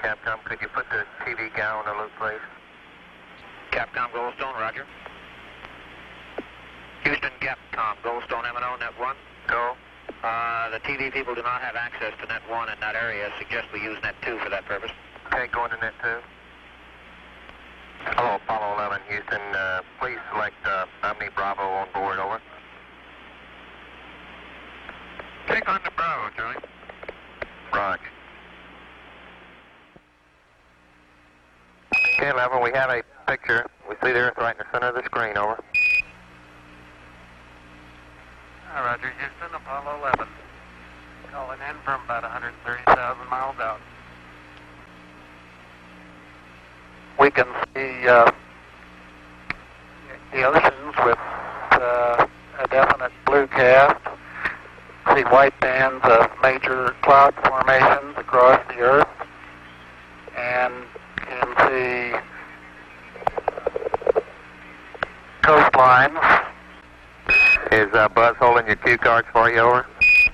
Capcom. Could you put the TV gal in the loop, please? Capcom Goldstone, roger. Houston Capcom Goldstone M&O, net 1. Go. The TV people do not have access to net 1 in that area. Suggest we use net 2 for that purpose. Okay, going to net 2. Hello, Apollo 11, Houston. Please select Omni Bravo on board, over. Take on the Bravo, Joey. Roger. Okay, 11, we have a picture. We see the Earth right in the center of the screen, over. Roger, Houston, Apollo 11. Calling in from about 130,000 miles out. We can see the oceans with a definite blue cast. See white bands of major cloud formations across the Earth. And can see coastlines. Is Buzz holding your cue cards for you, over?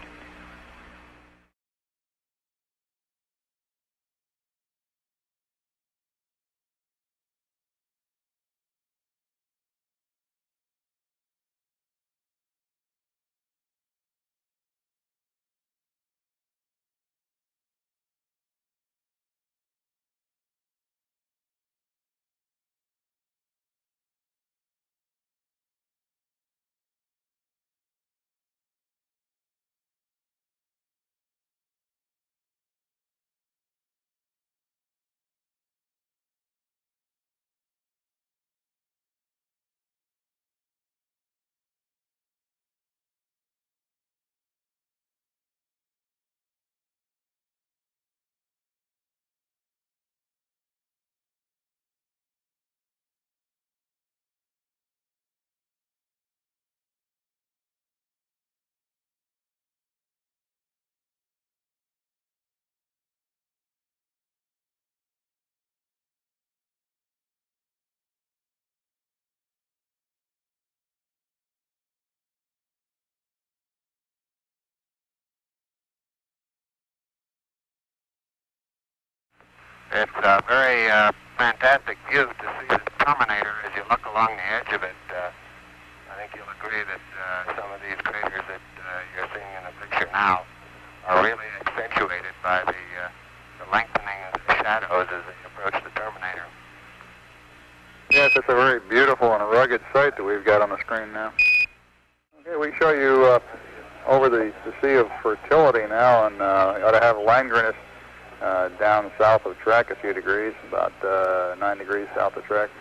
It's a very fantastic view to see the Terminator as you look along the edge of it. I think you'll agree that some of these craters that you're seeing in the picture now are really accentuated by the lengthening of the shadows as they approach the Terminator. Yes, it's a very beautiful and rugged sight that we've got on the screen now. Okay, we show you over the Sea of Fertility now, and you ought to have Langrenus down south of Trek a few degrees, about 9 degrees south of Trek.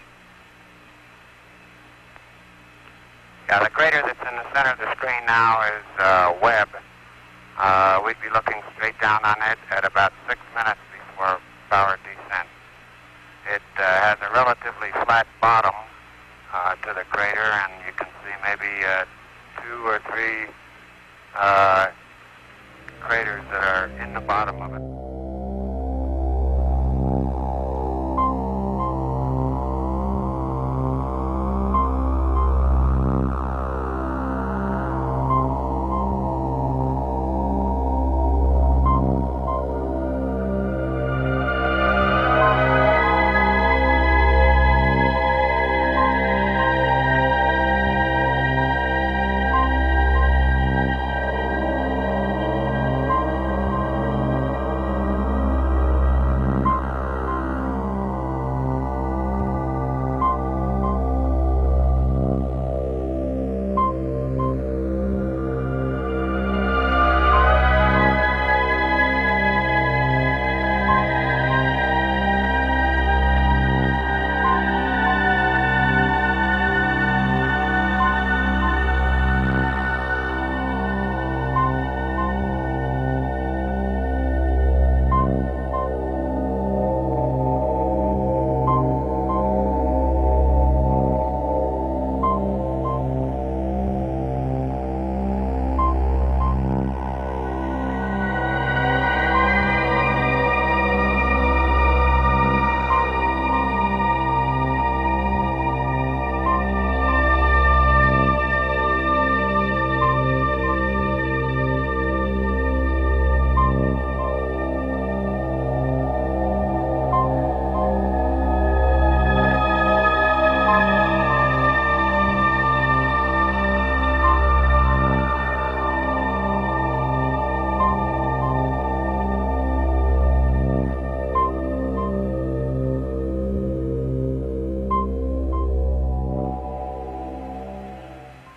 Yeah, the crater that's in the center of the screen now is Webb. We'd be looking straight down on it at about 6 minutes before power descent. It has a relatively flat bottom to the crater, and you can see maybe 2 or 3 craters that are in the bottom of it.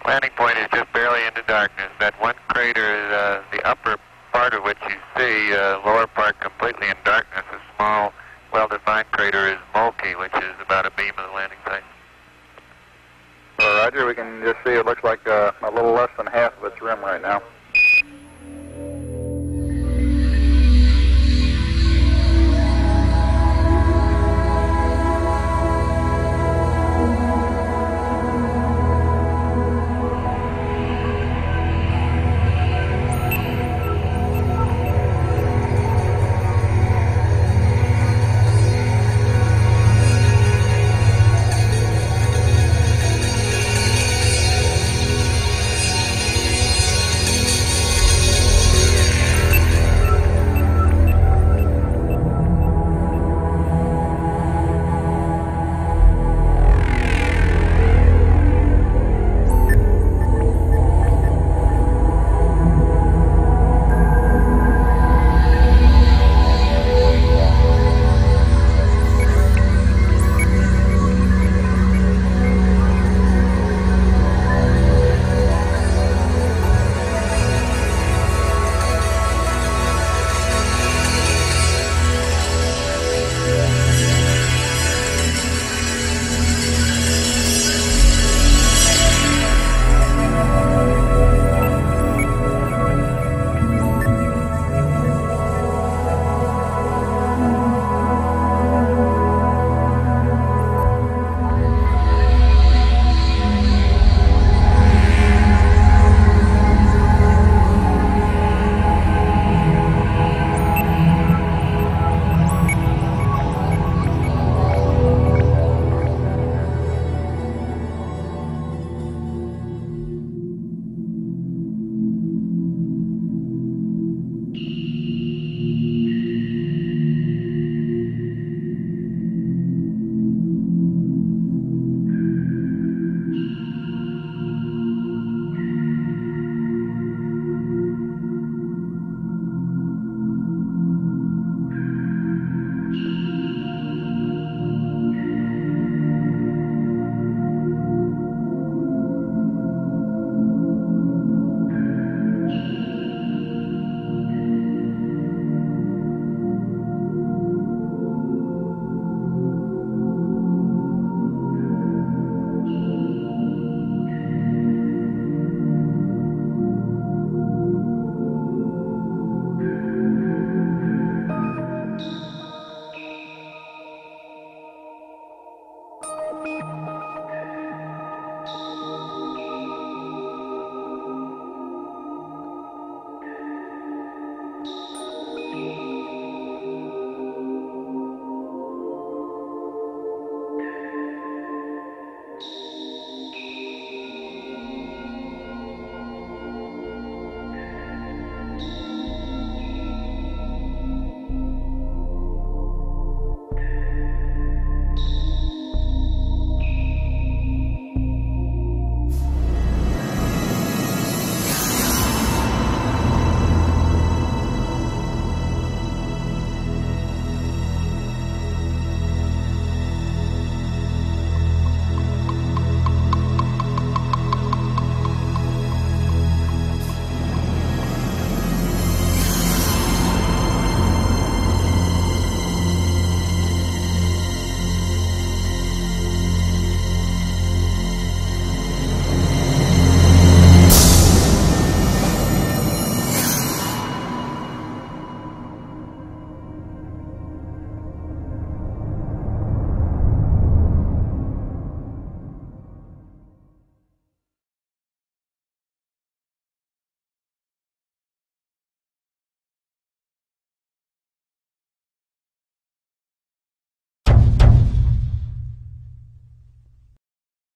Landing point is just barely into darkness. That one crater is the upper part of which you see, lower part completely in darkness. A small, well-defined crater is Mulkey, which is about a beam of the landing site. Roger, we can just see it looks like a little less than half of its rim right now.